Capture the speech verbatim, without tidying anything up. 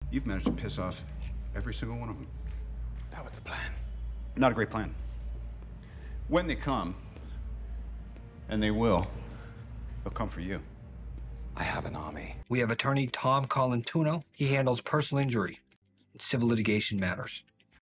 You've managed to piss off every single one of them. That was the plan. Not a great plan. When they come, and they will, they'll come for you. I have an army. We have attorney Tom Colantuono. He handles personal injury and civil litigation matters.